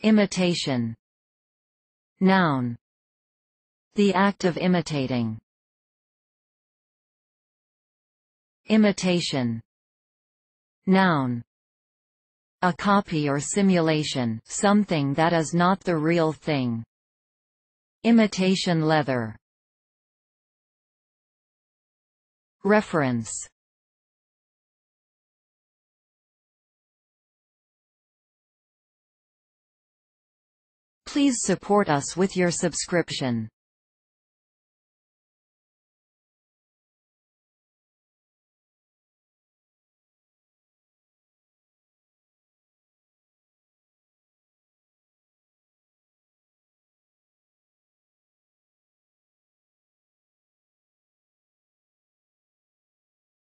Imitation. Noun. The act of imitating. Imitation. Noun. A copy or simulation, something that is not the real thing. Imitation leather. Reference. Please support us with your subscription.